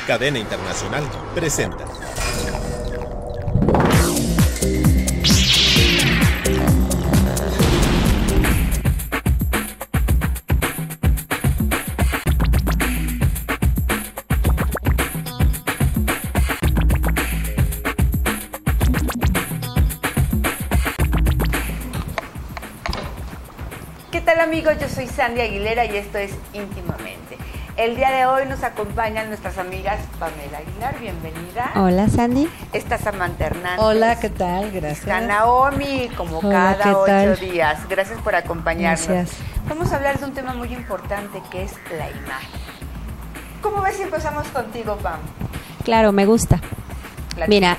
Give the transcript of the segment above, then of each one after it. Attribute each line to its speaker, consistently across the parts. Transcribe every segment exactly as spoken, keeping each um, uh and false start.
Speaker 1: Cadena Internacional presenta.
Speaker 2: ¿Qué tal, amigos? Yo soy Sandy Aguilera y esto es Íntimamente. El día de hoy nos acompañan nuestras amigas Pamela Aguilar, bienvenida.
Speaker 3: Hola, Sandy.
Speaker 2: Está Samantha Hernández.
Speaker 4: Hola, ¿qué tal? Gracias.
Speaker 2: Está Naomi, como
Speaker 3: Hola,
Speaker 2: cada ocho
Speaker 3: tal?
Speaker 2: días. Gracias por acompañarnos.
Speaker 3: Gracias.
Speaker 2: Vamos a hablar de un tema muy importante que es la imagen. ¿Cómo ves si empezamos contigo, Pam?
Speaker 3: Claro, me gusta.
Speaker 2: Platícanos.
Speaker 3: Mira,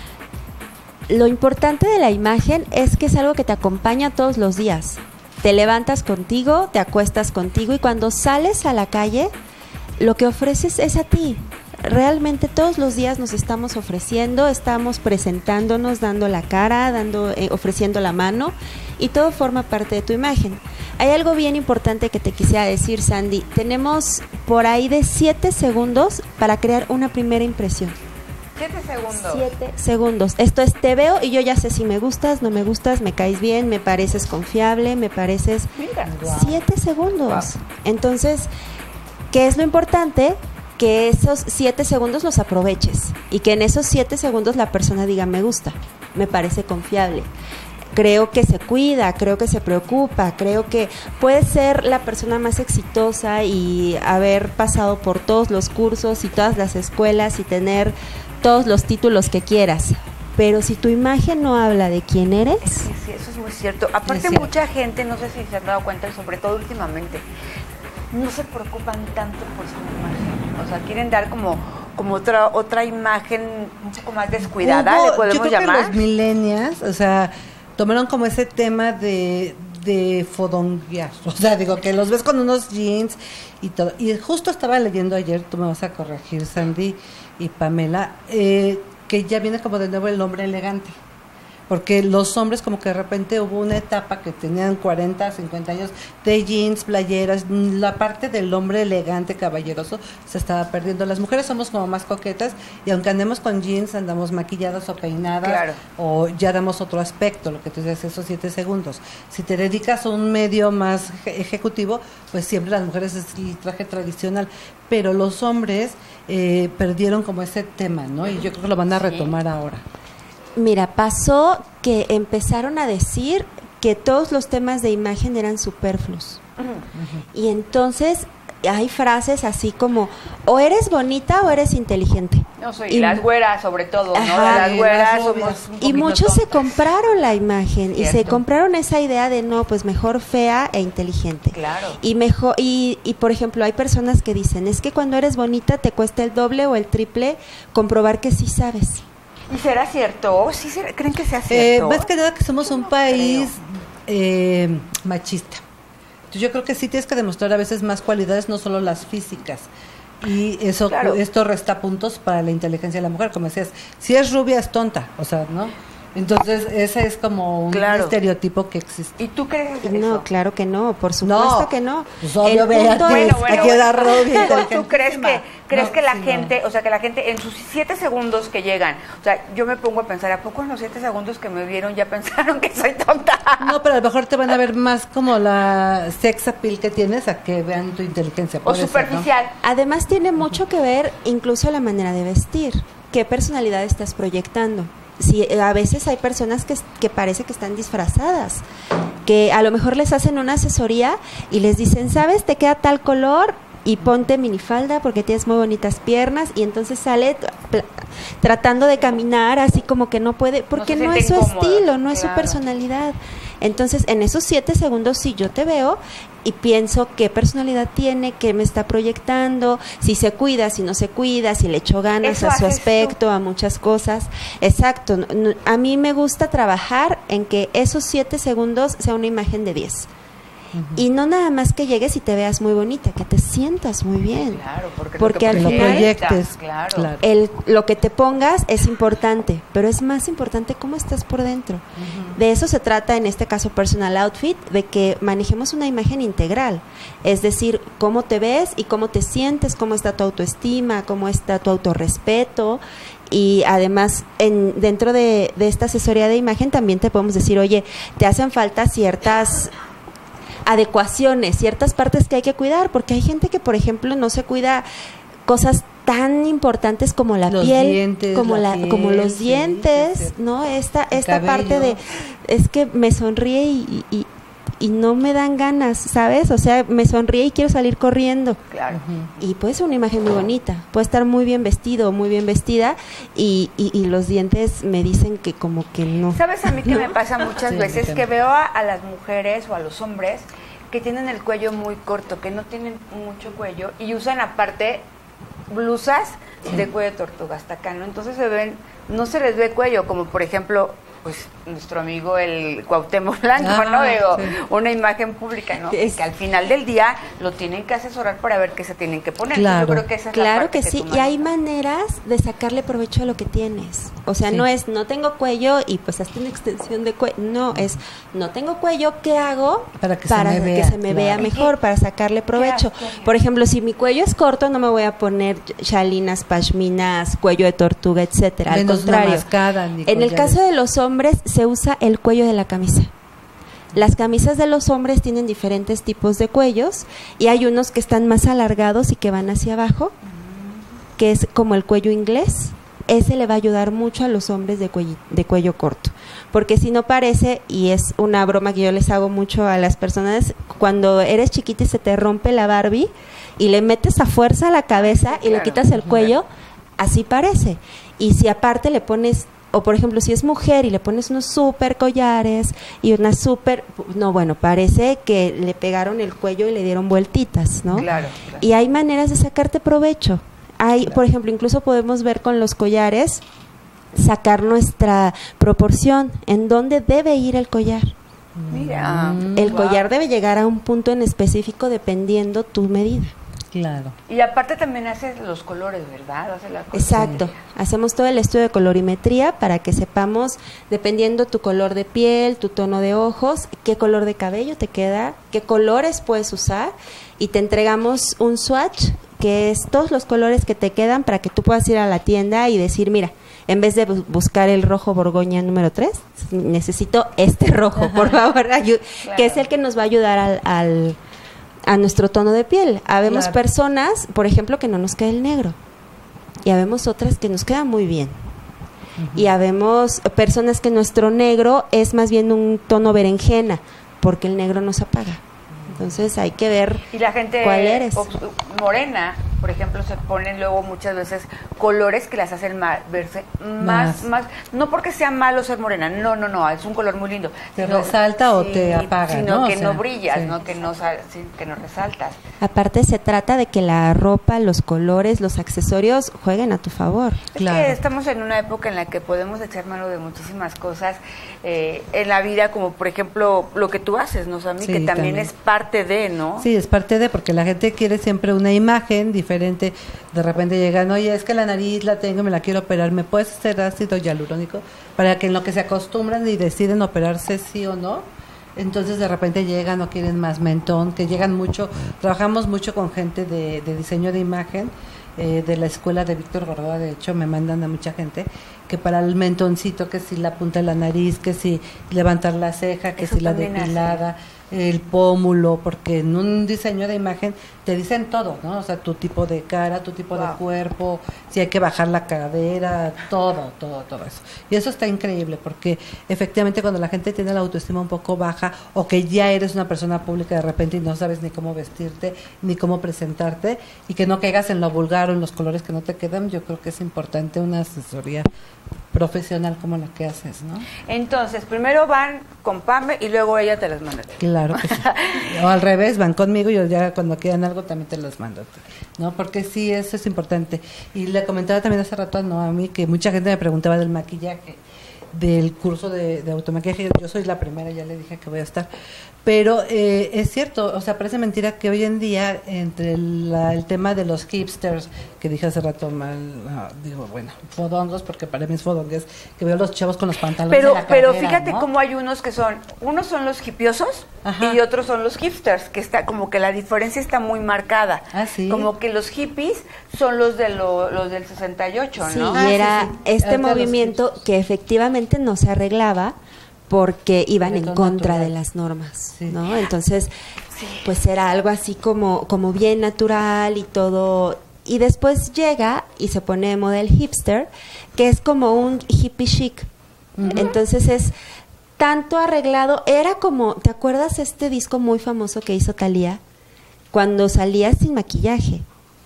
Speaker 3: lo importante de la imagen es que es algo que te acompaña todos los días. Te levantas contigo, te acuestas contigo y cuando sales a la calle, lo que ofreces es a ti. Realmente todos los días nos estamos ofreciendo, estamos presentándonos, dando la cara, dando, eh, ofreciendo la mano y todo forma parte de tu imagen. Hay algo bien importante que te quisiera decir, Sandy. Tenemos por ahí de siete segundos para crear una primera impresión.
Speaker 2: Siete segundos.
Speaker 3: Siete segundos. Esto es, te veo y yo ya sé si me gustas, no me gustas, me caes bien, me pareces confiable, me pareces...
Speaker 2: Mira.
Speaker 3: Siete segundos.
Speaker 2: Wow.
Speaker 3: Entonces, ¿qué es lo importante? Que esos siete segundos los aproveches y que en esos siete segundos la persona diga, me gusta, me parece confiable. Creo que se cuida, creo que se preocupa, creo que puede ser la persona más exitosa y haber pasado por todos los cursos y todas las escuelas y tener todos los títulos que quieras. Pero si tu imagen no habla de quién eres...
Speaker 2: Sí, sí, eso es muy cierto. Aparte,
Speaker 4: cierto.
Speaker 2: mucha gente, no sé si se han dado cuenta, y sobre todo últimamente, no se preocupan tanto por su imagen. O sea, quieren dar como, como otra otra imagen un poco más descuidada,
Speaker 4: Hubo-
Speaker 2: le podemos
Speaker 4: yo creo
Speaker 2: llamar.
Speaker 4: que los millennials, o sea, tomaron como ese tema de, de fodonguear. O sea, digo, que los ves con unos jeans y todo. Y justo estaba leyendo ayer, tú me vas a corregir, Sandy y Pamela, eh, que ya viene como de nuevo el hombre elegante. Porque los hombres como que de repente hubo una etapa que tenían cuarenta, cincuenta años de jeans, playeras, la parte del hombre elegante, caballeroso, se estaba perdiendo. Las mujeres somos como más coquetas y aunque andemos con jeans, andamos maquilladas o peinadas,
Speaker 2: Claro.
Speaker 4: o ya damos otro aspecto, lo que tú dices, esos siete segundos. Si te dedicas a un medio más eje- ejecutivo, pues siempre las mujeres es el traje tradicional, pero los hombres eh, perdieron como ese tema, ¿no? Y yo creo que lo van a
Speaker 2: Sí.
Speaker 4: retomar ahora.
Speaker 3: Mira, pasó que empezaron a decir que todos los temas de imagen eran superfluos. Y entonces hay frases así como, o eres bonita o eres inteligente.
Speaker 2: No soy
Speaker 3: Y-
Speaker 2: las güeras, sobre todo, ¿no?
Speaker 3: Ajá.
Speaker 2: Las güeras
Speaker 4: Las
Speaker 2: somos
Speaker 4: rubias.
Speaker 2: un
Speaker 3: Y
Speaker 2: poquito
Speaker 3: muchos se
Speaker 2: tontas.
Speaker 3: compraron la imagen y se
Speaker 2: Cierto.
Speaker 3: compraron esa idea de no, pues mejor fea e inteligente.
Speaker 2: Claro.
Speaker 3: Y mejor y, y por ejemplo, hay personas que dicen, es que cuando eres bonita te cuesta el doble o el triple comprobar que sí sabes.
Speaker 2: ¿Y será cierto? ¿Sí será? ¿Creen que sea
Speaker 4: Eh,
Speaker 2: cierto?
Speaker 4: más que nada que somos
Speaker 2: Yo
Speaker 4: un
Speaker 2: no
Speaker 4: país eh, machista. Entonces yo creo que sí tienes que demostrar a veces más cualidades, no solo las físicas. Y eso
Speaker 2: Claro.
Speaker 4: esto resta puntos para la inteligencia de la mujer, como decías. Si es rubia es tonta, o sea, ¿no? Entonces ese es como un
Speaker 2: Claro.
Speaker 4: estereotipo que existe.
Speaker 2: ¿Y tú crees eso?
Speaker 3: No, claro que no, por supuesto
Speaker 4: No,
Speaker 3: que no.
Speaker 4: pues obvio,
Speaker 3: El
Speaker 4: Beatriz,
Speaker 3: punto
Speaker 2: Bueno,
Speaker 3: es-
Speaker 2: bueno,
Speaker 4: aquí era
Speaker 2: bueno.
Speaker 4: rubia,
Speaker 2: ¿Tú crees que
Speaker 4: inteligentísima.
Speaker 2: crees
Speaker 4: No,
Speaker 2: que la
Speaker 4: sí, no.
Speaker 2: gente, o sea, que la gente en sus siete segundos que llegan, o sea, yo me pongo a pensar, ¿a poco en los siete segundos que me vieron ya pensaron que soy tonta?
Speaker 4: No, pero a lo mejor te van a ver más como la sex appeal que tienes a que vean tu inteligencia.
Speaker 2: O
Speaker 4: puede ser, ¿no?
Speaker 2: superficial.
Speaker 3: Además tiene mucho que ver incluso la manera de vestir, qué personalidad estás proyectando. Si eh, a veces hay personas que, que parece que están disfrazadas, que a lo mejor les hacen una asesoría y les dicen, ¿sabes? Te queda tal color y ponte minifalda porque tienes muy bonitas piernas y entonces sale t- pla- tratando de caminar así como que no puede, porque
Speaker 2: se
Speaker 3: no, es su
Speaker 2: siente incómoda,
Speaker 3: estilo, no es su
Speaker 2: claro.
Speaker 3: personalidad. Entonces en esos siete segundos sí yo te veo y pienso qué personalidad tiene, qué me está proyectando, si se cuida, si no se cuida, si le echo ganas
Speaker 2: Eso
Speaker 3: a su
Speaker 2: haces
Speaker 3: aspecto, a muchas cosas. Exacto, no- no- a mí me gusta trabajar en que esos siete segundos sea una imagen de diez. Y no nada más que llegues y te veas muy bonita, que te sientas muy bien.
Speaker 2: Claro, porque,
Speaker 3: Porque
Speaker 2: lo
Speaker 3: al
Speaker 2: que
Speaker 4: lo
Speaker 3: final
Speaker 4: proyectes,
Speaker 2: claro.
Speaker 4: claro.
Speaker 3: el, lo que te pongas es importante, pero es más importante cómo estás por dentro. Uh-huh. De eso se trata en este caso Personal Outfit, de que manejemos una imagen integral, es decir, cómo te ves y cómo te sientes, cómo está tu autoestima, cómo está tu autorrespeto. Y además, en, dentro de, de esta asesoría de imagen también te podemos decir, oye, te hacen falta ciertas adecuaciones, ciertas partes que hay que cuidar, porque hay gente que, por ejemplo, no se cuida cosas tan importantes como la
Speaker 4: los
Speaker 3: piel,
Speaker 4: dientes,
Speaker 3: como
Speaker 4: la
Speaker 3: la,
Speaker 4: piel,
Speaker 3: como los
Speaker 4: sí,
Speaker 3: dientes,
Speaker 4: sí,
Speaker 3: ¿no? Esta,
Speaker 4: el
Speaker 3: esta
Speaker 4: cabello.
Speaker 3: parte de, es que me sonríe y, y, y no me dan ganas, ¿sabes? O sea, me sonríe y quiero salir corriendo.
Speaker 2: Claro.
Speaker 3: Uh-huh. Y puede ser una imagen muy bonita, puede estar muy bien vestido, muy bien vestida, y, y, y los dientes me dicen que como que no.
Speaker 2: ¿Sabes a mí que me pasa muchas
Speaker 4: Sí,
Speaker 2: veces?
Speaker 4: que
Speaker 2: Que veo a, a las mujeres o a los hombres que tienen el cuello muy corto, que no tienen mucho cuello y usan aparte blusas de cuello de tortuga hasta acá, ¿no? Entonces se ven, no se les ve cuello, como por ejemplo, pues nuestro amigo el Cuauhtémoc Blanco,
Speaker 4: ah,
Speaker 2: ¿no? Digo,
Speaker 4: sí.
Speaker 2: Una imagen pública, ¿no?
Speaker 3: Es,
Speaker 2: que al final del día lo tienen que asesorar para ver qué se tienen que poner.
Speaker 4: Claro.
Speaker 2: Yo creo que esa es
Speaker 3: claro
Speaker 2: la parte
Speaker 3: que,
Speaker 2: que
Speaker 3: sí,
Speaker 2: tú
Speaker 3: y hay
Speaker 2: manejas.
Speaker 3: maneras de sacarle provecho a lo que tienes. O sea,
Speaker 4: Sí.
Speaker 3: no es, no tengo cuello y pues hazte una extensión de cuello. No, es, no tengo cuello, ¿qué hago?
Speaker 4: Para que
Speaker 3: para
Speaker 4: se me
Speaker 3: que
Speaker 4: vea,
Speaker 3: se me
Speaker 4: claro.
Speaker 3: vea mejor, para sacarle provecho.
Speaker 2: haces?
Speaker 3: Por ejemplo, si mi cuello es corto, no me voy a poner chalinas, pashminas, cuello de tortuga, etcétera. Al
Speaker 4: Menos una
Speaker 3: contrario,
Speaker 4: mascada, ni
Speaker 3: en el
Speaker 4: collares.
Speaker 3: caso de los hombres se usa el cuello de la camisa. Las camisas de los hombres tienen diferentes tipos de cuellos y hay unos que están más alargados y que van hacia abajo, que es como el cuello inglés. Ese le va a ayudar mucho a los hombres de cuello, de cuello corto, porque si no parece, y es una broma que yo les hago mucho a las personas, cuando eres chiquita y se te rompe la Barbie y le metes a fuerza a la cabeza y le
Speaker 2: Claro.
Speaker 3: quitas el cuello, así parece. Y si aparte le pones, o por ejemplo si es mujer y le pones unos súper collares y una súper, no, bueno, parece que le pegaron el cuello y le dieron vueltitas, ¿no?
Speaker 2: Claro, claro.
Speaker 3: Y hay maneras de sacarte provecho. Hay,
Speaker 2: Claro.
Speaker 3: por ejemplo, incluso podemos ver con los collares, sacar nuestra proporción, en dónde debe ir el collar.
Speaker 2: Mira.
Speaker 3: El
Speaker 2: Wow.
Speaker 3: collar debe llegar a un punto en específico dependiendo tu medida.
Speaker 4: Claro.
Speaker 2: Y aparte también haces los colores, ¿verdad? Haces la cosa.
Speaker 3: Exacto. Hacemos todo el estudio de colorimetría para que sepamos, dependiendo tu color de piel, tu tono de ojos, qué color de cabello te queda, qué colores puedes usar, y te entregamos un swatch, que es todos los colores que te quedan para que tú puedas ir a la tienda y decir, mira, en vez de bu- buscar el rojo Borgoña número tres, necesito este rojo, por favor, ayu-
Speaker 2: Claro.
Speaker 3: que es el que nos va a ayudar al, al a nuestro tono de piel. Habemos
Speaker 4: Claro.
Speaker 3: personas, por ejemplo, que no nos queda el negro, y habemos otras que nos queda muy bien. Uh-huh. Y habemos personas que nuestro negro es más bien un tono berenjena, porque el negro nos apaga. Entonces hay que ver
Speaker 2: Y la gente
Speaker 3: cuál eres.
Speaker 2: obs- morena, por ejemplo, se ponen luego muchas veces colores que las hacen ma- verse más,
Speaker 4: Más.
Speaker 2: más, no porque sea malo ser morena, no, no, no, es un color muy lindo.
Speaker 4: ¿Te resalta o te apaga,
Speaker 2: Sino
Speaker 4: no?
Speaker 2: que
Speaker 4: O sea,
Speaker 2: no brillas,
Speaker 4: sí.
Speaker 2: no que no, sal- sí, que no resaltas.
Speaker 3: Aparte se trata de que la ropa, los colores, los accesorios jueguen a tu favor.
Speaker 4: Claro.
Speaker 2: Es que estamos en una época en la que podemos echar mano de muchísimas cosas eh, en la vida, como por ejemplo lo que tú haces, ¿no, Sammy?
Speaker 4: Sí,
Speaker 2: que también,
Speaker 4: también.
Speaker 2: es parte de, ¿no?
Speaker 4: Sí, es parte de, porque la gente quiere siempre una imagen diferente. De repente llegan, oye, es que la nariz la tengo, me la quiero operar, ¿me puedes hacer ácido hialurónico? Para que en lo que se acostumbran y deciden operarse sí o no, entonces de repente llegan o quieren más mentón, que llegan mucho. Trabajamos mucho con gente de, de diseño de imagen, eh, de la escuela de Víctor Gordoa, de hecho me mandan a mucha gente, que para el mentoncito, que si la punta de la nariz, que si levantar la ceja, que
Speaker 2: Eso
Speaker 4: si la
Speaker 2: también
Speaker 4: depilada, el pómulo, porque en un diseño de imagen te dicen todo, ¿no? O sea, tu tipo de cara, tu tipo
Speaker 2: Wow.
Speaker 4: de cuerpo, si hay que bajar la cadera, todo, todo, todo eso. Y eso está increíble, porque efectivamente cuando la gente tiene la autoestima un poco baja, o que ya eres una persona pública de repente y no sabes ni cómo vestirte, ni cómo presentarte, y que no caigas en lo vulgar o en los colores que no te quedan, yo creo que es importante una asesoría profesional como la que haces, ¿no?
Speaker 2: Entonces, primero van con Pame y luego ella te las manda.
Speaker 4: Claro que sí. O al revés, van conmigo y yo ya cuando quieran algo también te los mando, ¿no? Porque sí, eso es importante. Y le comentaba también hace rato a Noami que mucha gente me preguntaba del maquillaje, del curso de, de automaquillaje. Yo soy la primera, ya le dije que voy a estar. Pero eh, es cierto, o sea, parece mentira que hoy en día, entre la, el tema de los hipsters, que dije hace rato mal, no, digo, bueno, fodongos, porque para mí es fodongues, que veo los chavos con los pantalones
Speaker 2: Pero,
Speaker 4: de la
Speaker 2: pero
Speaker 4: cadera,
Speaker 2: fíjate
Speaker 4: ¿no?
Speaker 2: cómo hay unos que son, unos son los hipiosos
Speaker 4: Ajá.
Speaker 2: y otros son los hipsters, que está como que la diferencia está muy marcada.
Speaker 4: Ah, ¿sí?
Speaker 2: Como que los hippies son los de lo, los del sesenta y ocho,
Speaker 3: Sí,
Speaker 2: ¿no?
Speaker 3: y
Speaker 4: Ah,
Speaker 3: era
Speaker 4: sí, sí.
Speaker 3: este
Speaker 4: Ahorita los
Speaker 3: movimiento
Speaker 4: hipsters.
Speaker 3: que efectivamente no se arreglaba porque iban en
Speaker 4: Retorno
Speaker 3: contra
Speaker 4: natural.
Speaker 3: de las normas,
Speaker 4: Sí.
Speaker 3: ¿no? Entonces, pues era algo así como, como bien natural y todo. Y después llega y se pone de moda el hipster, que es como un hippie chic. Entonces es tanto arreglado, era como, ¿te acuerdas este disco muy famoso que hizo Thalía? Cuando salía sin maquillaje,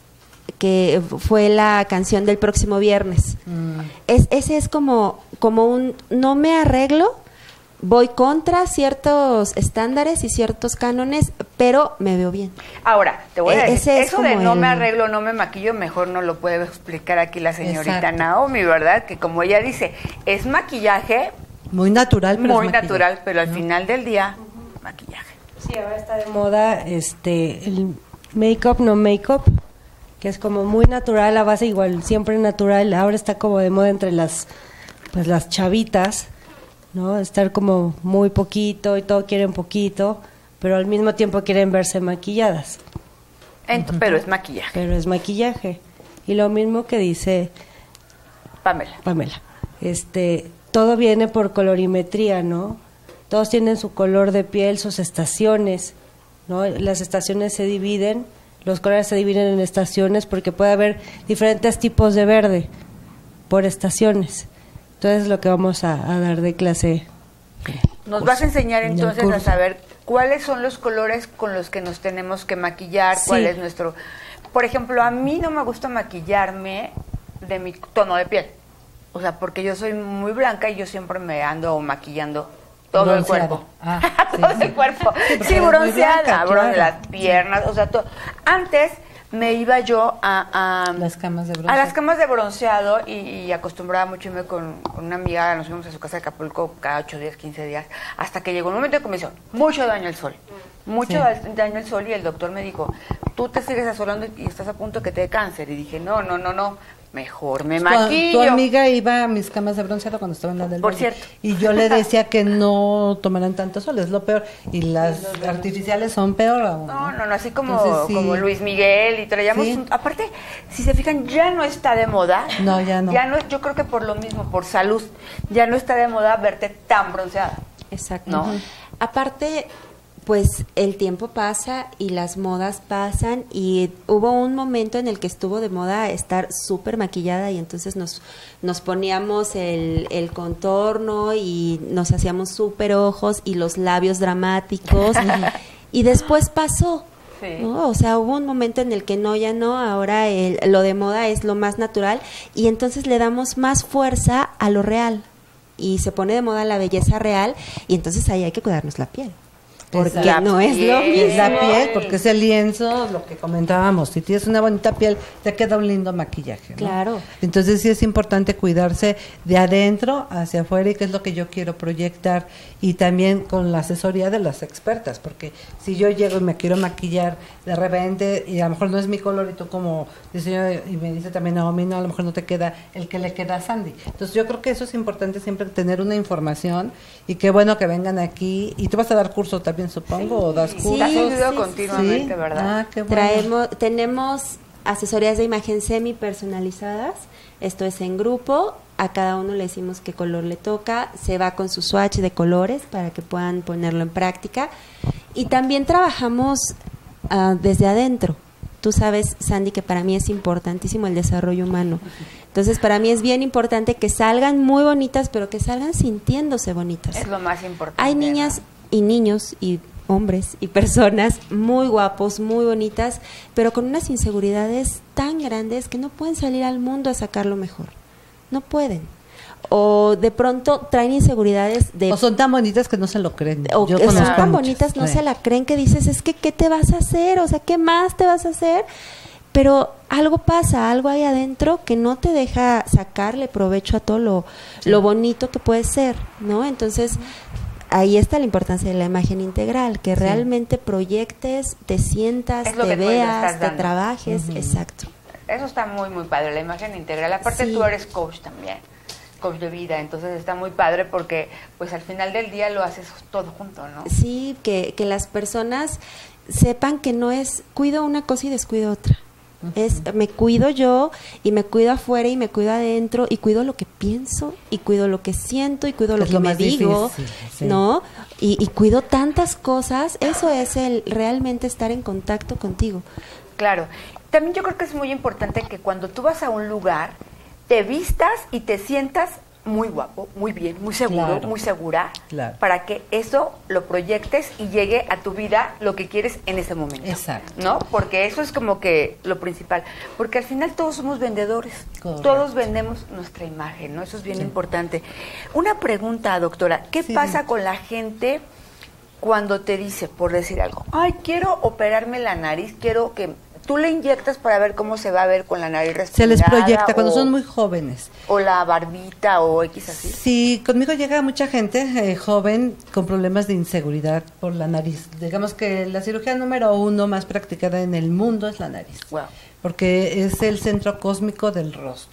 Speaker 3: que fue la canción del próximo viernes.
Speaker 4: Mm.
Speaker 3: Es, ese es como, como un, no me arreglo, voy contra ciertos estándares y ciertos cánones, pero me veo bien.
Speaker 2: Ahora, te voy a
Speaker 3: E-
Speaker 2: decir,
Speaker 3: ese es
Speaker 2: eso de
Speaker 3: como
Speaker 2: no
Speaker 3: el-
Speaker 2: me arreglo, no me maquillo, mejor no lo puede explicar aquí la señorita
Speaker 4: Exacto.
Speaker 2: Naomi, ¿verdad? Que como ella dice, es maquillaje
Speaker 4: Muy natural, pero
Speaker 2: muy
Speaker 4: es maquillaje,
Speaker 2: natural, pero al
Speaker 4: ¿no?
Speaker 2: final del día, maquillaje.
Speaker 5: Sí, ahora está de moda este el make-up, no make-up, que es como muy natural, la base igual, siempre natural. Ahora está como de moda entre las pues las chavitas, ¿no? Estar como muy poquito y todo quieren poquito, pero al mismo tiempo quieren verse maquilladas,
Speaker 2: Ent- Pero es maquillaje,
Speaker 5: pero es maquillaje. Y lo mismo que dice
Speaker 2: Pamela.
Speaker 5: Pamela. Este, todo viene por colorimetría, ¿no? Todos tienen su color de piel, sus estaciones, ¿no? Las estaciones se dividen, los colores se dividen en estaciones porque puede haber diferentes tipos de verde por estaciones. Entonces, lo que vamos a, a dar de clase.
Speaker 2: Nos vas a enseñar
Speaker 4: en el
Speaker 2: entonces a
Speaker 4: curso.
Speaker 2: saber cuáles son los colores con los que nos tenemos que maquillar, cuál
Speaker 5: Sí.
Speaker 2: es nuestro... Por ejemplo, a mí no me gusta maquillarme de mi tono de piel. O sea, porque yo soy muy blanca y yo siempre me ando maquillando todo
Speaker 4: Bronceada.
Speaker 2: el cuerpo.
Speaker 4: Ah, sí,
Speaker 2: todo
Speaker 4: sí.
Speaker 2: el cuerpo.
Speaker 4: Sí, porque
Speaker 2: Sí,
Speaker 4: eres muy
Speaker 2: bronceada,
Speaker 4: blanca,
Speaker 2: bron-
Speaker 4: claro.
Speaker 2: las piernas, o sea, todo. Antes me iba yo a... a
Speaker 4: Las camas de
Speaker 2: A
Speaker 4: bronce.
Speaker 2: las camas de bronceado y, y acostumbraba mucho irme con, con una amiga, nos fuimos a su casa de Acapulco cada ocho días, quince días, hasta que llegó un momento en que me hizo mucho daño el sol. Mucho
Speaker 4: Sí.
Speaker 2: da- daño el sol y el doctor me dijo, tú te sigues asolando y estás a punto que te dé cáncer. Y dije, no, no, no, no, mejor me
Speaker 4: Tu,
Speaker 2: maquillo.
Speaker 4: tu amiga iba a mis camas de bronceado cuando estaba en la del
Speaker 2: Por
Speaker 4: Valle.
Speaker 2: cierto.
Speaker 4: Y yo le decía que no tomaran tanto sol, es lo peor. Y las artificiales son peor aún.
Speaker 2: No, no, no, así como,
Speaker 4: Entonces, sí.
Speaker 2: como Luis Miguel y traíamos
Speaker 4: Sí.
Speaker 2: un- aparte, si se fijan, ya no está de moda.
Speaker 4: No, ya no.
Speaker 2: Ya no, yo creo que por lo mismo, por salud, ya no está de moda verte tan bronceada.
Speaker 3: Exacto.
Speaker 2: ¿No?
Speaker 3: Aparte, pues el tiempo pasa y las modas pasan y hubo un momento en el que estuvo de moda estar súper maquillada y entonces nos, nos poníamos el, el contorno y nos hacíamos súper ojos y los labios dramáticos y después pasó.
Speaker 2: Sí.
Speaker 3: ¿No? O sea, hubo un momento en el que no, ya no, ahora el, lo de moda es lo más natural y entonces le damos más fuerza a lo real y se pone de moda la belleza real y entonces ahí hay que cuidarnos la piel. Porque
Speaker 2: La
Speaker 3: no es lo
Speaker 2: piel.
Speaker 4: Y es la
Speaker 3: mismo.
Speaker 4: piel, porque es el lienzo, lo que comentábamos. Si tienes una bonita piel, te queda un lindo maquillaje, ¿no?
Speaker 3: Claro.
Speaker 4: Entonces sí es importante cuidarse de adentro hacia afuera y qué es lo que yo quiero proyectar. Y también con la asesoría de las expertas, porque si yo llego y me quiero maquillar de repente y a lo mejor no es mi color y tú como diseñador, y me dice también Naomi, no, a lo mejor no te queda el que le queda a Sandy. Entonces yo creo que eso es importante siempre tener una información y qué bueno que vengan aquí. Y tú vas a dar curso también, supongo, o das
Speaker 2: Sí,
Speaker 4: cursos.
Speaker 2: das video
Speaker 3: sí,
Speaker 2: continuamente,
Speaker 4: Sí.
Speaker 2: ¿verdad?
Speaker 4: Ah, qué bueno.
Speaker 3: Traemos, tenemos asesorías de imagen semi personalizadas. Esto es en grupo. A cada uno le decimos qué color le toca. Se va con su swatch de colores para que puedan ponerlo en práctica. Y también trabajamos ah, desde adentro. Tú sabes, Sandy, que para mí es importantísimo el desarrollo humano. Entonces, para mí es bien importante que salgan muy bonitas, pero que salgan sintiéndose bonitas.
Speaker 2: Es lo más importante.
Speaker 3: Hay niñas y niños y hombres y personas muy guapos, muy bonitas, pero con unas inseguridades tan grandes que no pueden salir al mundo a sacar lo mejor. No pueden. O de pronto traen inseguridades de...
Speaker 4: O son tan bonitas que no se lo creen.
Speaker 3: o
Speaker 4: Yo
Speaker 3: que son
Speaker 4: conozco
Speaker 3: tan
Speaker 4: muchas.
Speaker 3: bonitas, no
Speaker 4: Sí.
Speaker 3: se la creen, que dices, es que, ¿qué te vas a hacer? O sea, ¿qué más te vas a hacer? Pero algo pasa, algo hay adentro que no te deja sacarle provecho a todo lo, lo bonito que puede ser, ¿no? Entonces, ahí está la importancia de la imagen integral, que sí. realmente proyectes, te sientas,
Speaker 2: es lo
Speaker 3: te
Speaker 2: que
Speaker 3: veas, te
Speaker 2: dando.
Speaker 3: trabajes, uh-huh. exacto.
Speaker 2: Eso está muy, muy padre, la imagen integral. Aparte sí. tú eres coach también, coach de vida, entonces está muy padre porque pues al final del día lo haces todo junto, ¿no?
Speaker 3: Sí, que, que las personas sepan que no es cuido una cosa y descuido otra. Uh-huh. Es me cuido yo y me cuido afuera y me cuido adentro y cuido lo que pienso y cuido lo que siento y cuido lo es que lo me digo, difícil, sí. ¿no? Y, y cuido tantas cosas, eso es el realmente estar en contacto contigo.
Speaker 2: Claro. También yo creo que es muy importante que cuando tú vas a un lugar, te vistas y te sientas muy guapo, muy bien, muy seguro, claro. muy segura, claro. para que eso lo proyectes y llegue a tu vida lo que quieres en ese momento.
Speaker 4: Exacto.
Speaker 2: ¿No? Porque eso es como que lo principal. Porque al final todos somos vendedores. Correcto. Todos vendemos nuestra imagen, ¿no? Eso es bien sí. importante. Una pregunta, doctora. ¿Qué sí, pasa sí. con la gente cuando te dice, por decir algo, ay, quiero operarme la nariz, quiero que... ¿Tú le inyectas para ver cómo se va a ver con la nariz respingada?
Speaker 4: Se les proyecta cuando o, son muy jóvenes.
Speaker 2: O la barbita o X así.
Speaker 4: Sí, conmigo llega mucha gente eh, joven con problemas de inseguridad por la nariz. Digamos que la cirugía número uno más practicada en el mundo es la nariz.
Speaker 2: Wow.
Speaker 4: Porque es el centro cósmico del rostro.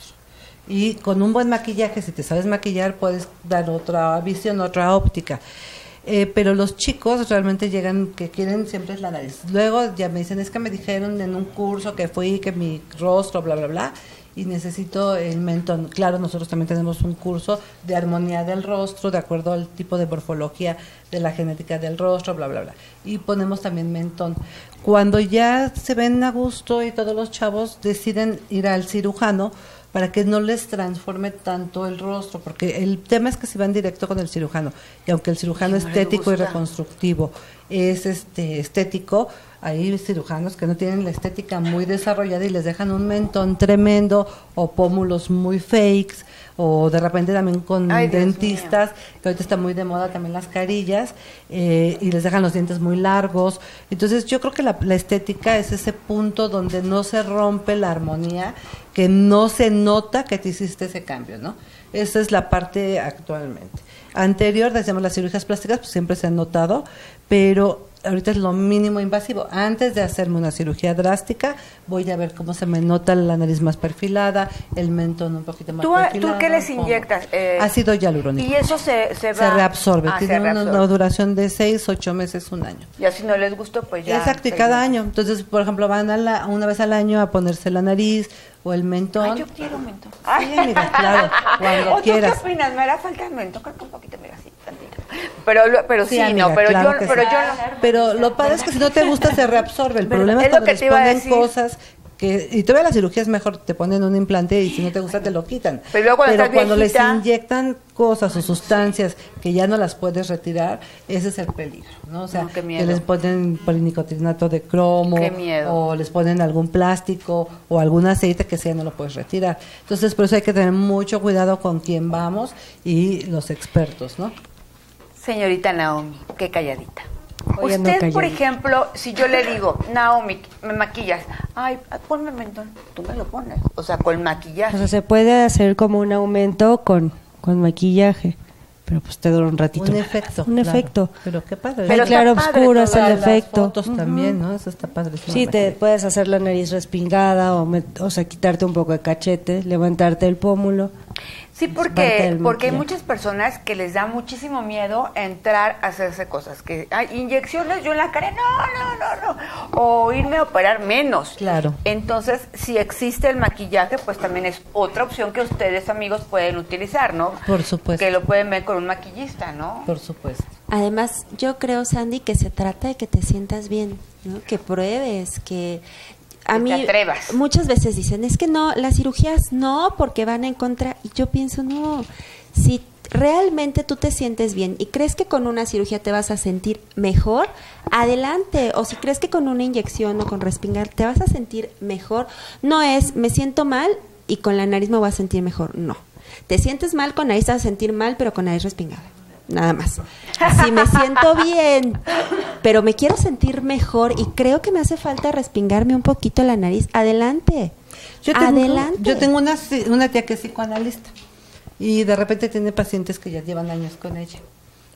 Speaker 4: Y con un buen maquillaje, si te sabes maquillar, puedes dar otra visión, otra óptica. Eh, pero los chicos realmente llegan que quieren siempre es la nariz. Luego ya me dicen, es que me dijeron en un curso que fui, que mi rostro, bla, bla, bla, y necesito el mentón. Claro, nosotros también tenemos un curso de armonía del rostro, de acuerdo al tipo de morfología de la genética del rostro, bla, bla, bla. Y ponemos también mentón. Cuando ya se ven a gusto y todos los chavos deciden ir al cirujano, para que no les transforme tanto el rostro, porque el tema es que si van directo con el cirujano, y aunque el cirujano sí, estético y reconstructivo es este estético, hay cirujanos que no tienen la estética muy desarrollada y les dejan un mentón tremendo o pómulos muy fakes, o de repente también con Ay, dentistas, que ahorita está muy de moda también las carillas, eh, y les dejan los dientes muy largos. Entonces yo creo que la, la estética es ese punto donde no se rompe la armonía, que no se nota que te hiciste ese cambio, ¿no? Esa es la parte actualmente. Anterior, decíamos, las cirugías plásticas, pues siempre se han notado, pero ahorita es lo mínimo invasivo. Antes de hacerme una cirugía drástica, voy a ver cómo se me nota la nariz más perfilada, el mentón un poquito más
Speaker 2: ¿Tú,
Speaker 4: perfilado.
Speaker 2: ¿Tú qué les inyectas?
Speaker 4: Eh, Ácido hialurónico.
Speaker 2: Y eso se, se va...
Speaker 4: Se reabsorbe.
Speaker 2: Ah,
Speaker 4: Tiene
Speaker 2: se reabsorbe.
Speaker 4: Una, una duración de seis, ocho meses, un año.
Speaker 2: Y así no les gustó, pues ya...
Speaker 4: Exacto, y cada año. Entonces, por ejemplo, van a la, una vez al año a ponerse la nariz o el mentón.
Speaker 2: Ay, yo quiero mentón.
Speaker 4: Ay, amiga, claro, cuando
Speaker 2: ¿O
Speaker 4: quieras.
Speaker 2: ¿Tú qué opinas? ¿Me hará falta el mentón? Creo que un poquito, mira, así, tantito. Pero, pero sí, sí
Speaker 4: amiga,
Speaker 2: no, pero
Speaker 4: claro
Speaker 2: yo,
Speaker 4: que
Speaker 2: pero
Speaker 4: sí.
Speaker 2: yo no.
Speaker 4: Pero lo padre es que si no te gusta se reabsorbe. El problema es,
Speaker 2: es lo
Speaker 4: cuando
Speaker 2: que
Speaker 4: les
Speaker 2: te
Speaker 4: ponen
Speaker 2: decir.
Speaker 4: cosas que, y todavía la cirugía es mejor, te ponen un implante y si no te gusta te lo quitan.
Speaker 2: Pero, luego cuando,
Speaker 4: Pero cuando
Speaker 2: viejita,
Speaker 4: les inyectan cosas o sustancias que ya no las puedes retirar, ese es el peligro, ¿no? O sea,
Speaker 2: no, que
Speaker 4: les ponen polinicotrinato de cromo, o les ponen algún plástico o algún aceite que sea no lo puedes retirar. Entonces, por eso hay que tener mucho cuidado con quién vamos y los expertos, ¿no?
Speaker 2: Señorita Naomi, qué calladita.
Speaker 5: Oye,
Speaker 2: Usted,
Speaker 5: no calladita.
Speaker 2: por ejemplo, si yo le digo, Naomi, me maquillas, ay, ponme mentón, tú me lo pones, o sea, con maquillaje.
Speaker 5: O sea, se puede hacer como un aumento con, con maquillaje, pero pues te dura un ratito.
Speaker 4: Un efecto.
Speaker 5: Un
Speaker 4: claro.
Speaker 5: efecto.
Speaker 4: Pero qué padre.
Speaker 5: Pero el claro oscuro es el efecto.
Speaker 4: Las fotos uh-huh. también, ¿no? Eso está padre.
Speaker 5: Sí, te puedes hacer la nariz respingada o, met, o sea, quitarte un poco de cachete, levantarte el pómulo.
Speaker 2: Sí, porque porque hay muchas personas que les da muchísimo miedo entrar a hacerse cosas, que hay inyecciones yo en la cara, no, no, no, no, o irme a operar menos.
Speaker 4: Claro.
Speaker 2: Entonces, si existe el maquillaje, pues también es otra opción que ustedes, amigos, pueden utilizar, ¿no?
Speaker 4: Por supuesto.
Speaker 2: Que lo pueden ver con un maquillista, ¿no?
Speaker 4: Por supuesto.
Speaker 3: Además, yo creo, Sandy, que se trata de que te sientas bien, ¿no? Que pruebes, que... A mí,
Speaker 2: te atrevas.
Speaker 3: Muchas veces dicen, es que no, las cirugías no, porque van en contra. Y yo pienso, no, si realmente tú te sientes bien y crees que con una cirugía te vas a sentir mejor, adelante. O si crees que con una inyección o con respingar te vas a sentir mejor, no es, me siento mal y con la nariz me voy a sentir mejor. No. Te sientes mal con nariz, te vas a sentir mal, pero con nariz respingada. Nada más. Si me siento bien, pero me quiero sentir mejor y creo que me hace falta respingarme un poquito la nariz, adelante.
Speaker 4: Yo tengo,
Speaker 3: adelante.
Speaker 4: Yo tengo una, una tía que es psicoanalista y de repente tiene pacientes que ya llevan años con ella.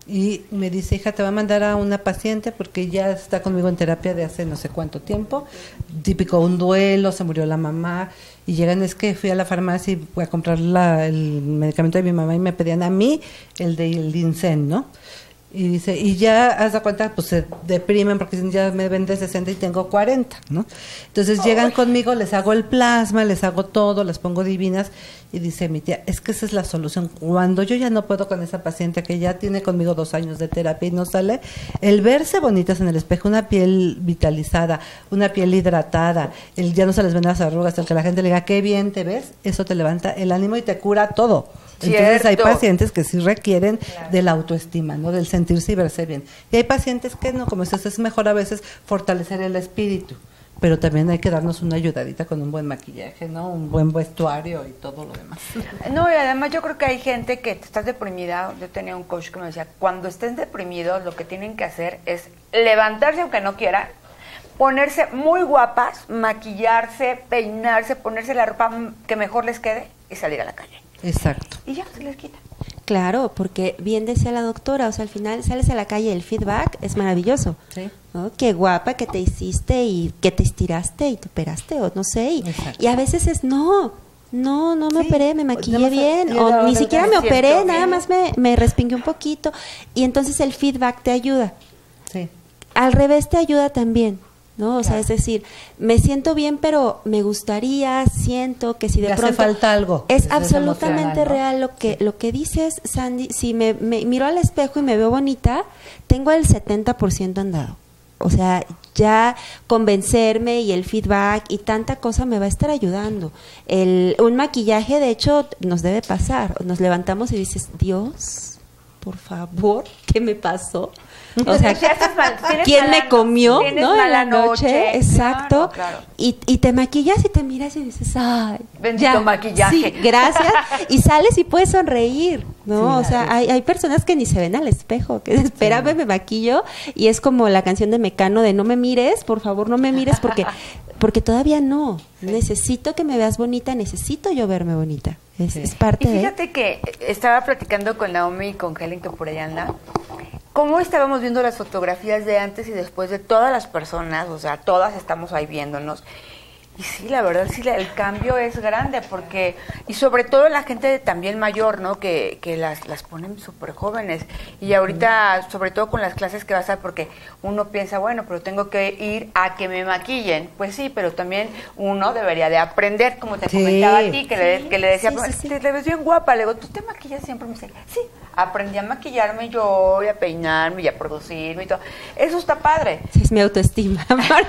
Speaker 4: Y me dice, hija, te va a mandar a una paciente porque ya está conmigo en terapia de hace no sé cuánto tiempo. Típico, un duelo, se murió la mamá. Y llegan, es que fui a la farmacia y fui a comprar la, el medicamento de mi mamá y me pedían a mí el del Ginseng, ¿no? Y dice, y ya, haz de cuenta, pues se deprimen porque dicen, ya me vende sesenta y tengo cuarenta, ¿no? Entonces oh, llegan conmigo, les hago el plasma, les hago todo, las pongo divinas, y dice mi tía, es que esa es la solución. Cuando yo ya no puedo con esa paciente que ya tiene conmigo dos años de terapia y no sale, el verse bonitas en el espejo, una piel vitalizada, una piel hidratada, el ya no se les ven las arrugas, el que la gente le diga, qué bien te ves, eso te levanta el ánimo y te cura todo. Entonces hay pacientes que sí requieren claro. de la autoestima, ¿no? Del sentirse y verse bien. Y hay pacientes que no, como dices, es mejor a veces fortalecer el espíritu, pero también hay que darnos una ayudadita con un buen maquillaje, ¿no? Un buen vestuario y todo lo demás.
Speaker 2: No, y además yo creo que hay gente que estás deprimida. Yo tenía un coach que me decía, cuando estén deprimidos lo que tienen que hacer es levantarse aunque no quieran, ponerse muy guapas, maquillarse, peinarse, ponerse la ropa que mejor les quede y salir a la calle.
Speaker 4: Exacto.
Speaker 2: Y ya se les quita.
Speaker 3: Claro, porque bien decía la doctora, o sea, al final sales a la calle y el feedback es maravilloso. Sí. ¿No? Qué guapa que te hiciste y que te estiraste y te operaste o no sé. Y, y a veces es no, no, no me sí. operé, me maquillé bien o no, ni siquiera me operé, bien. Nada más me, me respingué un poquito y entonces el feedback te ayuda. Sí. Al revés te ayuda también. ¿No? O claro. sea, es decir, me siento bien, pero me gustaría, siento que si de
Speaker 4: le
Speaker 3: pronto...
Speaker 4: hace falta algo.
Speaker 3: Es absolutamente real lo que, sí. lo que dices, Sandy. Si me, me miro al espejo y me veo bonita, tengo el setenta por ciento andado. O sea, ya convencerme y el feedback y tanta cosa me va a estar ayudando. El, un maquillaje, de hecho, nos debe pasar. Nos levantamos y dices, Dios, por favor, ¿qué me pasó? O sea,
Speaker 2: mal,
Speaker 3: ¿quién me comió, no?
Speaker 2: En
Speaker 3: la noche, noche. Exacto.
Speaker 2: Claro, claro.
Speaker 3: Y, y te maquillas y te miras y dices, ay,
Speaker 2: bendito
Speaker 3: ya,
Speaker 2: maquillaje.
Speaker 3: Sí, gracias. Y sales y puedes sonreír, ¿no? Sí, o sea, hay, hay personas que ni se ven al espejo, que espérame, sí. me maquillo, y es como la canción de Mecano de no me mires, por favor, no me mires, porque, porque todavía no. Sí. Necesito que me veas bonita, necesito yo verme bonita. Es, sí. es parte
Speaker 2: y fíjate
Speaker 3: de...
Speaker 2: que estaba platicando con Naomi y con Helen, que por allá anda, cómo estábamos viendo las fotografías de antes y después de todas las personas, o sea, todas estamos ahí viéndonos. Y sí, la verdad, sí, el cambio es grande, porque, y sobre todo la gente también mayor, ¿no? Que, que las, las ponen súper jóvenes. Y ahorita, sobre todo con las clases que vas a dar, porque uno piensa, bueno, pero tengo que ir a que me maquillen. Pues sí, pero también uno debería de aprender, como te sí. comentaba a ti, que, sí. le, que le decía, sí, sí, sí. te ves bien guapa. Le digo, ¿tú te maquillas siempre? Me dice, sí. Aprendí a maquillarme yo, y a peinarme, y a producirme y todo. Eso está padre.
Speaker 3: Sí, es mi autoestima.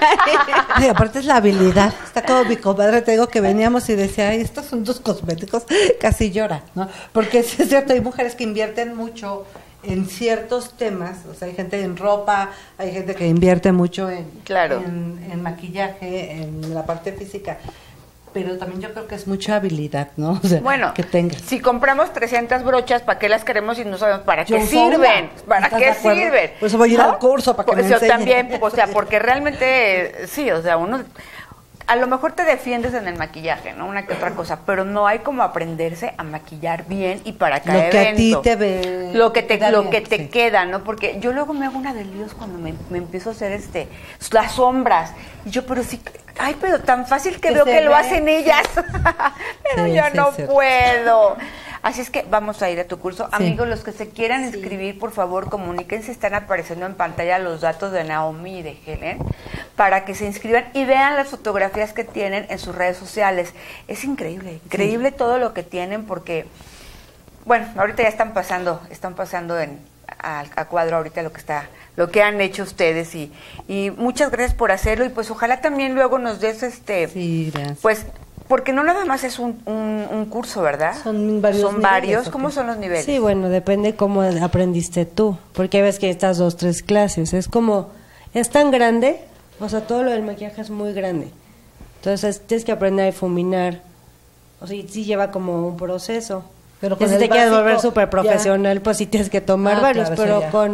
Speaker 4: Sí, aparte es la habilidad. Está como mi compadre, te digo que veníamos y decía, ay, estos son tus cosméticos, casi llora, ¿no? Porque es cierto, hay mujeres que invierten mucho en ciertos temas, o sea, hay gente en ropa, hay gente que invierte mucho en,
Speaker 2: claro.
Speaker 4: en, en maquillaje, en la parte física. Pero también yo creo que es mucha habilidad, ¿no? O sea,
Speaker 2: bueno,
Speaker 4: que tengas.
Speaker 2: Si compramos trescientas brochas, ¿para qué las queremos y no sabemos para qué sirven? ¿Para qué sirven?
Speaker 4: Por eso voy a ir ¿no? al curso para que
Speaker 2: pues
Speaker 4: me enseñen.
Speaker 2: Yo también, o sea, porque realmente, sí, o sea, uno... A lo mejor te defiendes en el maquillaje, ¿no? Una que otra cosa, pero no hay como aprenderse a maquillar bien y para cada
Speaker 4: lo que
Speaker 2: evento.
Speaker 4: a ti te ve,
Speaker 2: lo que te,
Speaker 4: te
Speaker 2: lo
Speaker 4: bien,
Speaker 2: que te sí. queda, ¿no? Porque yo luego me hago una de líos cuando me, me empiezo a hacer este las sombras. Y yo, pero sí, ay, pero tan fácil que, que veo que ve. Lo hacen ellas. Pero sí, yo sí, no puedo. Así es que vamos a ir a tu curso. Sí. Amigos, los que se quieran sí. inscribir, por favor, comuníquense. Están apareciendo en pantalla los datos de Naomi y de Helen para que se inscriban y vean las fotografías que tienen en sus redes sociales. Es increíble, increíble sí. todo lo que tienen porque, bueno, ahorita ya están pasando, están pasando en, a, a cuadro ahorita lo que está, lo que han hecho ustedes y, y muchas gracias por hacerlo y pues ojalá también luego nos des este,
Speaker 4: sí, gracias.
Speaker 2: Pues porque no nada más es un, un, un curso, ¿verdad?
Speaker 4: Son varios.
Speaker 2: Son varios. ¿Cómo son los niveles?
Speaker 5: Sí, bueno, depende cómo aprendiste tú, porque ves que estas dos, tres clases, es como, es tan grande, o sea, todo lo del maquillaje es muy grande. Entonces tienes que aprender a difuminar, o sea, sí lleva como un proceso. Pero con si te básico, quieres volver súper profesional, ya. Pues sí tienes que tomar ah, varios, claro, pero con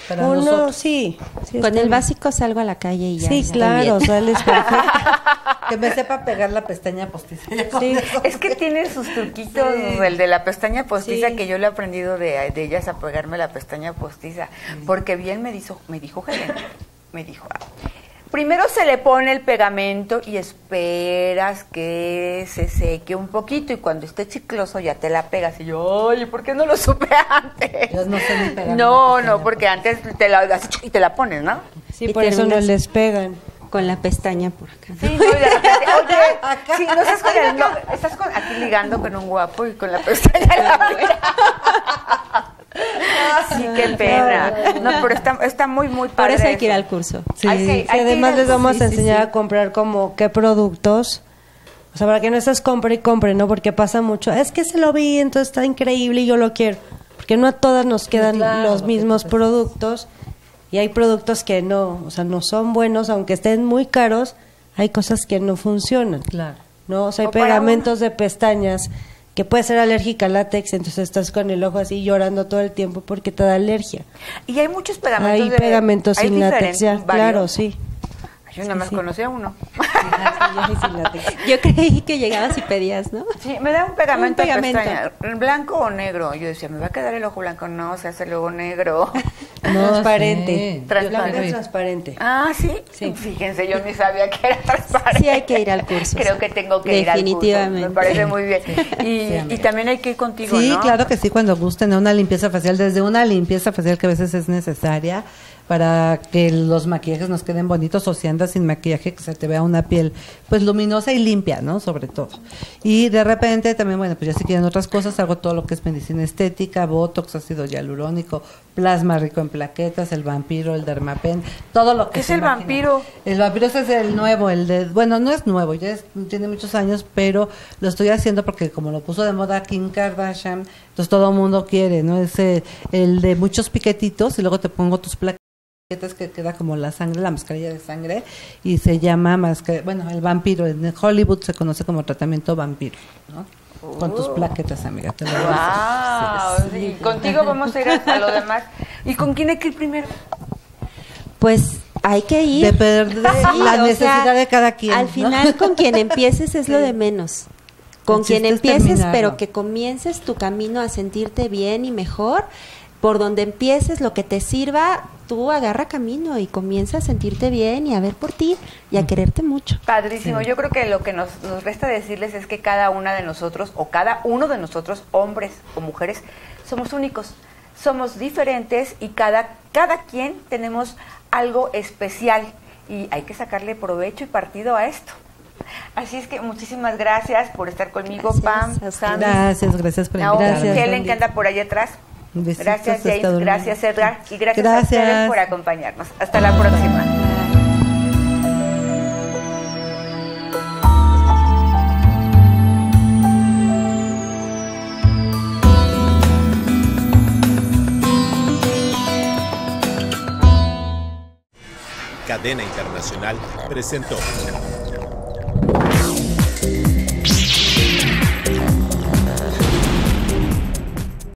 Speaker 4: Para
Speaker 5: Uno,
Speaker 4: nosotros.
Speaker 5: sí. sí
Speaker 3: Con
Speaker 5: está
Speaker 3: el
Speaker 5: bien.
Speaker 3: básico salgo a la calle y ya.
Speaker 5: Sí,
Speaker 3: estoy
Speaker 5: claro,
Speaker 3: bien.
Speaker 5: sales perfecto.
Speaker 4: Que me sepa pegar la pestaña postiza.
Speaker 5: Sí.
Speaker 2: Es que tiene sus truquitos, el de la pestaña postiza,
Speaker 5: Sí.
Speaker 2: que yo le he aprendido de, de ellas a pegarme la pestaña postiza, porque bien me dijo, me dijo Helen, me dijo, ah, primero se le pone el pegamento y esperas que se seque un poquito y cuando esté chicloso ya te la pegas. Y yo, oye, ¿por qué no lo supe antes?
Speaker 4: Yo no sé ni pegar
Speaker 2: No,
Speaker 4: una pestaña
Speaker 2: no, porque antes te la haces y te la pones, ¿no?
Speaker 5: Sí,
Speaker 3: Y
Speaker 5: por eso no
Speaker 3: terminas-
Speaker 5: les pegan.
Speaker 3: Con la pestaña por acá.
Speaker 2: Sí, no, y de repente, oye, sí, no estás con el, no, estás con, aquí ligando con un guapo y con la pestaña en la boca. Sí, qué pena. No, pero está, está muy, muy
Speaker 3: Por
Speaker 2: padre.
Speaker 3: eso hay que ir
Speaker 2: eso.
Speaker 3: al curso.
Speaker 4: Sí.
Speaker 2: Hay que-
Speaker 5: Y
Speaker 2: hay que ir
Speaker 5: además
Speaker 2: al-
Speaker 5: les vamos
Speaker 3: sí,
Speaker 5: a
Speaker 3: sí,
Speaker 5: enseñar
Speaker 3: sí.
Speaker 5: a comprar como qué productos. O sea, para que no estés compre y compre, ¿no? Porque pasa mucho. Es que se lo vi, entonces está increíble y yo lo quiero. Porque no a todas nos quedan
Speaker 4: claro,
Speaker 5: los
Speaker 4: lo que
Speaker 5: mismos
Speaker 4: tú ves.
Speaker 5: productos. Y hay productos que no, o sea, no son buenos, aunque estén muy caros, hay cosas que no funcionan.
Speaker 4: Claro.
Speaker 5: ¿No? O sea, hay
Speaker 2: O para
Speaker 5: pegamentos de pestañas que puede ser alérgica al látex, entonces estás con el ojo así llorando todo el tiempo porque te da alergia.
Speaker 2: Y hay muchos pegamentos.
Speaker 5: Hay
Speaker 2: de-
Speaker 5: pegamentos
Speaker 2: hay
Speaker 5: sin látex, ya,
Speaker 2: diferentes, varios.
Speaker 5: claro, sí.
Speaker 2: Yo nada más
Speaker 5: sí.
Speaker 2: conocía uno.
Speaker 3: Yo creí que llegabas y pedías, ¿no?
Speaker 2: Sí, me da un pegamento,
Speaker 3: Un pegamento.
Speaker 2: de pestaña, blanco o negro. Yo decía, ¿me va a quedar el ojo blanco? No, se hace luego negro.
Speaker 5: Transparente.
Speaker 4: sí.
Speaker 2: Transparente.
Speaker 5: Blanco es transparente.
Speaker 2: Ah, ¿sí?
Speaker 5: Sí.
Speaker 2: Fíjense, yo ni sabía que era transparente.
Speaker 3: Sí hay que ir al curso.
Speaker 2: Creo que tengo que ir al curso.
Speaker 3: Definitivamente.
Speaker 2: Me parece muy bien. Y,
Speaker 4: Sí, amiga.
Speaker 2: y también hay que ir contigo,
Speaker 4: Sí,
Speaker 2: ¿no?
Speaker 4: claro que sí, cuando gusten, una limpieza facial, desde una limpieza facial que a veces es necesaria para que los maquillajes nos queden bonitos, o si andas sin maquillaje, que se te vea una piel pues luminosa y limpia, ¿no? Sobre todo. Y de repente también, bueno, pues ya si quieren otras cosas, hago todo lo que es medicina estética, botox, ácido hialurónico, plasma rico en plaquetas, el vampiro, el dermapen, todo lo que
Speaker 2: ¿Qué es
Speaker 4: se
Speaker 2: el
Speaker 4: imaginen.
Speaker 2: vampiro?
Speaker 4: El vampiro ese es el nuevo, el de, bueno, no es nuevo, ya es- tiene muchos años, pero lo estoy haciendo porque como lo puso de moda Kim Kardashian, entonces todo el mundo quiere, ¿no? Es eh, el de muchos piquetitos y luego te pongo tus plaquetas que queda como la sangre, la mascarilla de sangre, y se llama mascarilla, bueno, el vampiro, en Hollywood se conoce como tratamiento vampiro, ¿no? Con tus plaquetas, amiga. Te lo voy a
Speaker 2: Wow, sí, contigo vamos a ir hasta lo demás. ¿Y con quién hay que ir primero?
Speaker 3: Pues hay que ir.
Speaker 4: Depende de
Speaker 3: Sí,
Speaker 4: la
Speaker 3: o
Speaker 4: necesidad
Speaker 3: sea,
Speaker 4: de cada quien,
Speaker 3: Al
Speaker 4: ¿no?
Speaker 3: final, con quien empieces es lo de menos. Con
Speaker 4: El
Speaker 3: quien
Speaker 4: chiste es
Speaker 3: empieces,
Speaker 4: terminarlo.
Speaker 3: pero que comiences tu camino a sentirte bien y mejor. Por donde empieces, lo que te sirva, tú agarra camino y comienza a sentirte bien y a ver por ti y a quererte mucho.
Speaker 2: Padrísimo. Yo creo que lo que nos, nos resta decirles es que cada una de nosotros, o cada uno de nosotros, hombres o mujeres, somos únicos, somos diferentes y cada, cada quien tenemos algo especial y hay que sacarle provecho y partido a esto. Así es que muchísimas gracias por estar conmigo,
Speaker 3: Gracias
Speaker 2: Pam,
Speaker 3: a ustedes.
Speaker 2: Sandy,
Speaker 4: Gracias, gracias por
Speaker 2: Naomi,
Speaker 4: invitarme.
Speaker 5: Gracias,
Speaker 2: Helen,
Speaker 5: Sandy.
Speaker 2: que anda por allá atrás.
Speaker 4: Besitos
Speaker 2: Gracias,
Speaker 4: hasta
Speaker 2: Jace.
Speaker 4: donde-
Speaker 2: Gracias, Edgar. Y gracias, a
Speaker 4: Gracias.
Speaker 2: ustedes por acompañarnos. Hasta la próxima.
Speaker 1: Cadena Internacional presentó